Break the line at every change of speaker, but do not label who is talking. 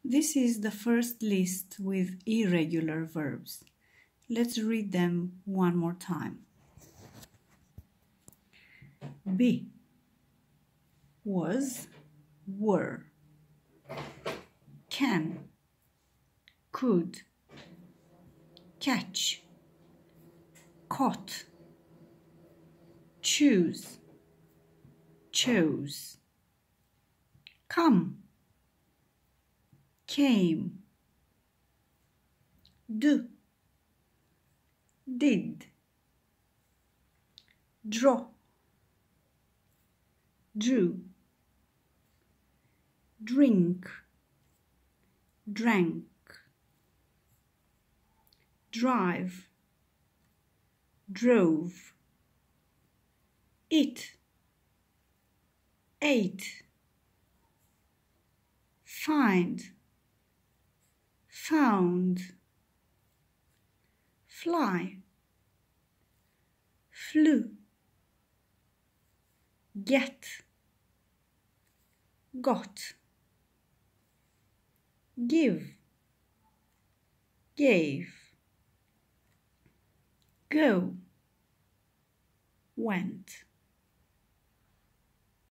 This is the first list with irregular verbs. Let's read them one more time. Be, was, were, can, could, catch, caught, choose, chose, come, came, do, did, draw, drew, drink, drank, drive, drove, eat, ate, find, found, fly, flew, get, got, give, gave, go, went.